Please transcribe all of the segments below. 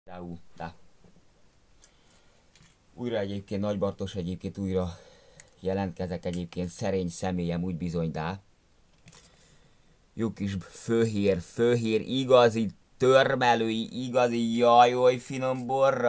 De. Újra egyébként Nagy Bartos, egyébként újra jelentkezek egyébként szerény személyem, úgy bizony, de. Jó kis főhér, igazi törmelői, igazi jaj, finom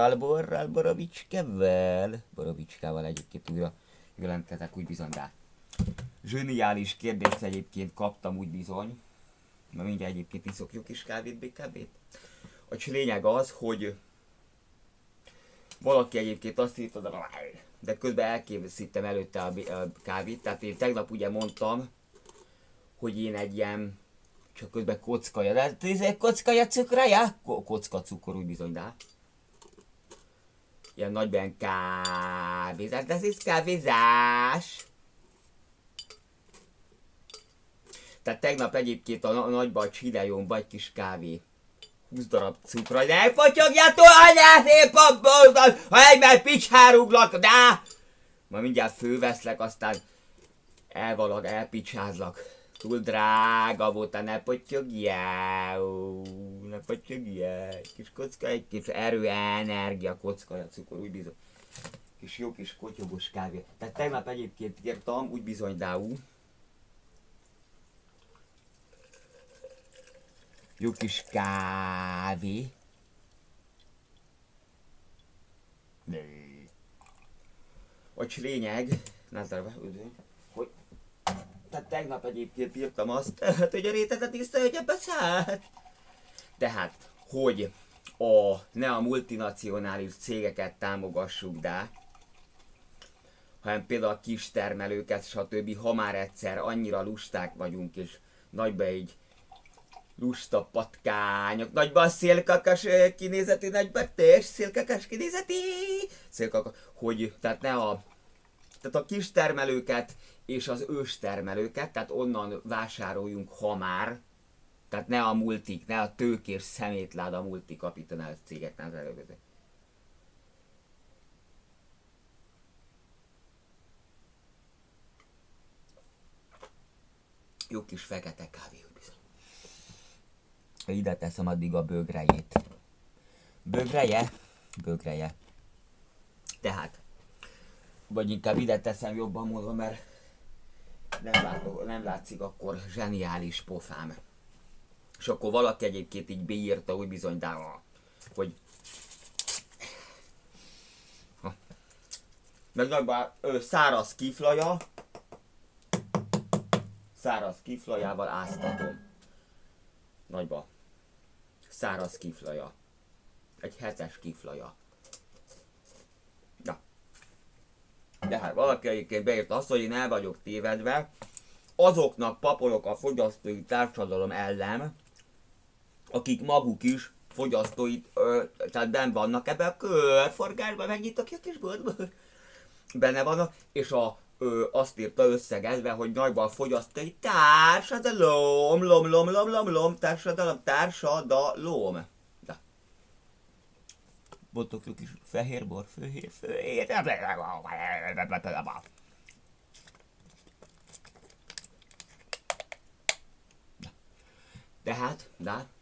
borobicskával egyébként újra jelentkezek, úgy bizony, de. Zseniális kérdést egyébként kaptam, úgy bizony. Na mindjárt egyébként iszok jó kis kávét, BKB-t. A lényeg az, hogy valaki egyébként azt írta, de közben elkészítem előtte a kávét, tehát én tegnap ugye mondtam, hogy én egy ilyen, csak közben kockaja, de ez egy kockaja cukraja? Kocka cukor, úgy bizony, de. Ilyen nagyben kávézás, de ez kávézás. Tehát tegnap egyébként a nagyban csináljon vagy kis kávé. 20 darab cukra, de potyogjatok anyát, én pappoltam, ha egymás picsáruglak, de! Ma mindjárt főveszlek, aztán elpicsázlak. Túl drága volt, ne potyogjál, ne potyogjál. Kis kocka, egy kis erő, energia, kocka, cukor, úgy bizony. Kis jó kis kotyogos kávé. Tehát tegnap egyébként írtam, úgy bizony, dáú. Jó kis kávé. Hogy lényeg, hogy tehát tegnap egyébként írtam azt, hogy a rétetet tiszta, hogy ebbe szállt. Tehát, hogy ne a multinacionális cégeket támogassuk, de hanem például a kis termelőket, stb. Ha már egyszer annyira lusták vagyunk, és nagyba egy lusta patkányok, nagyban szélkakas kinézetű, nagyban tés, szélkakas kinézetű, hogy tehát tehát a kis termelőket és az őstermelőket, tehát onnan vásároljunk, ha már, tehát ne a multik, ne a tőkés szemétláda multikapitális cégeknek az előző. Jó kis fekete kávé, bizony. Ide teszem addig a bögrejét. Bögreje. Tehát, vagy inkább ide teszem, jobban mondom, mert nem látszik akkor zseniális pofám. És akkor valaki egyébként így beírta, úgy bizony, de hogy meg nagyban száraz kiflajával áztatom. Nagyba. Száraz kiflaja. Egy heces kiflaja. De hát valaki egyébként beírta azt, hogy én el vagyok tévedve, azoknak papolok a fogyasztói társadalom ellen, akik maguk is fogyasztói, tehát benn vannak ebben a körforgásban, megnyitok ki a kis boltból, benne vannak, és azt írta összegezve, hogy nagyban a fogyasztói társadalom, társadalom. Botok jó kis fehérbor, főhér. Tehát,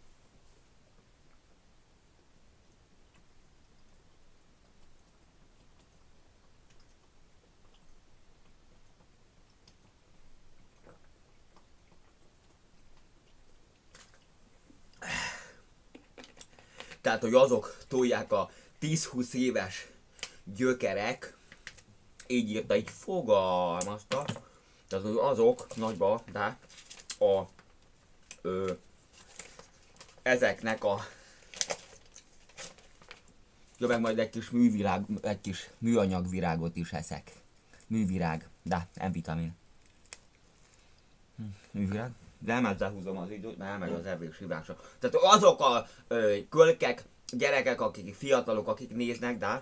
tehát, hogy azok tolják a 10-20 éves gyökerek, így írta, így fogalmazta, tehát hogy azok nagyba, de ezeknek meg majd egy kis műanyagvirágot is eszek. Művirág, de nem vitamin. Művirág? De nem ezzel húzom az időt, mert elmegy az evés hívása. Tehát azok a kölkek, gyerekek, akik fiatalok, akik néznek, de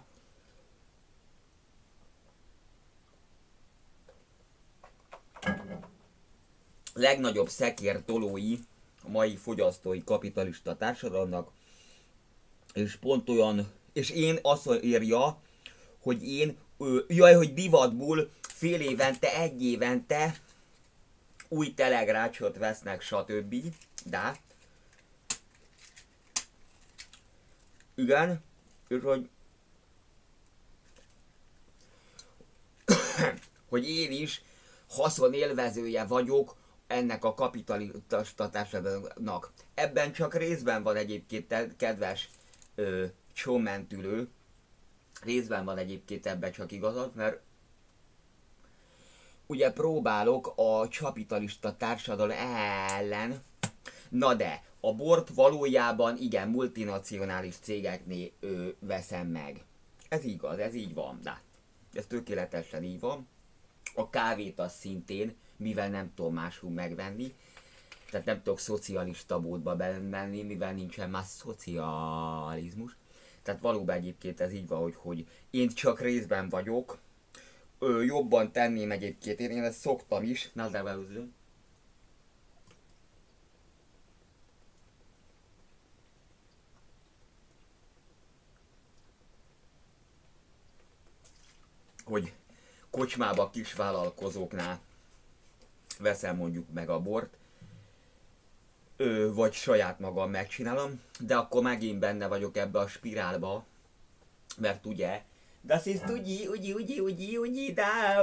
legnagyobb szekértolói a mai fogyasztói kapitalista társadalomnak, és pont olyan, és én azt írja, hogy én, hogy divatból fél évente, egy évente új telegrácsot vesznek, stb. De Igen, és hogy én is haszonélvezője vagyok ennek a kapitalista társadalomnak. Ebben csak részben van egyébként, kedves csómentülő, részben van egyébként ebben csak igazad, mert ugye próbálok a kapitalista társadalom ellen, na de a bort valójában igen multinacionális cégeknél veszem meg. Ez igaz, ez így van, de ez tökéletesen így van. A kávét az szintén, mivel nem tudom máshol megvenni, tehát nem tudok szocialista módba bemenni, mivel nincsen már szocializmus. Tehát valóban egyébként ez így van, hogy én csak részben vagyok, jobban tenném egyébként, én ezt szoktam is, na de belőző. Hogy kocsmába kisvállalkozóknál veszem mondjuk meg a bort, vagy saját magam megcsinálom, de akkor megint benne vagyok ebbe a spirálba, mert ugye, das ist ugi, da,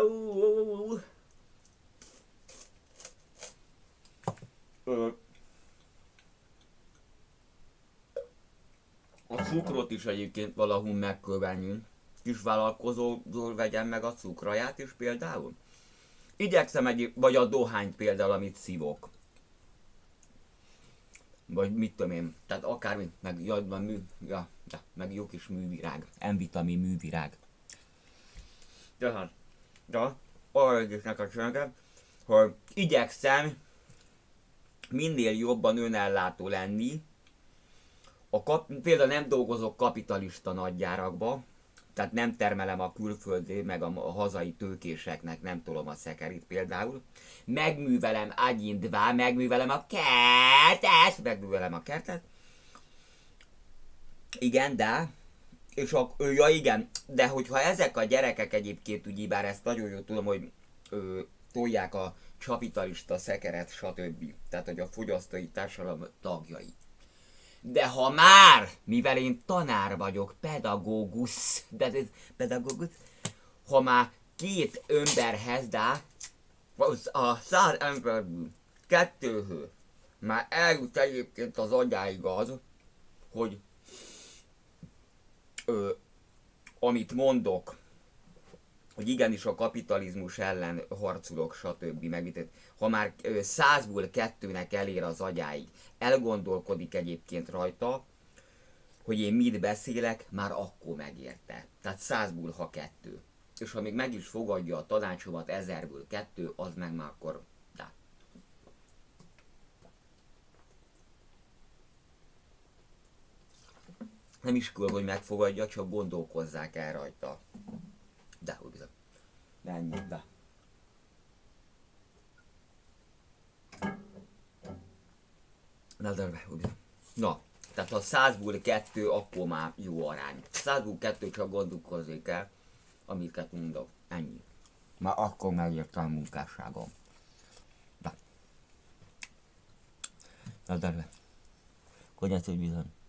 a cukrot is egyébként valahol megköveljünk. Kisvállalkozóról vegyem meg a cukraját is például. Igyekszem vagy a dohányt például, amit szívok. Vagy mit tudom én, tehát akármi, meg meg jó kis művirág, M-vitamin művirág. Tehát, arra egésznek a csinálom, hogy igyekszem minél jobban önellátó lenni. Például nem dolgozok kapitalista nagygyárakba, tehát nem termelem a külföldi, meg a hazai tőkéseknek, nem tolom a szekerit például. Megművelem agyindvá, megművelem a kertet. Igen, de, és ja igen, de hogyha ezek a gyerekek egyébként, ugye bár ezt nagyon jól tudom, hogy tolják a kapitalista szekeret, stb. Tehát, hogy a fogyasztói társadalom tagjai. De ha már, mivel én tanár vagyok, pedagógus, ha már két emberhez, de a 100 emberből 2 már eljut egyébként az agyáig az, hogy amit mondok, hogy igenis a kapitalizmus ellen harcolok, stb. Ha már 100-ból 2-nek elér az agyáig, elgondolkodik egyébként rajta, hogy én mit beszélek, már akkor megérte. Tehát 100-ból ha 2. És ha még meg is fogadja a tanácsomat 1000-ből 2, az meg már akkor... De. Nem is kell, hogy megfogadja, csak gondolkozzák el rajta. De, hogy bizony. De ennyi, de. Na, tehát ha 100-ból 2, akkor már jó arány. 100-ból 2 csak gondolkozzék el, amiket mondok. Ennyi. Már akkor megérte a munkásságom. De. Na, de. Konyát, hogy bizony.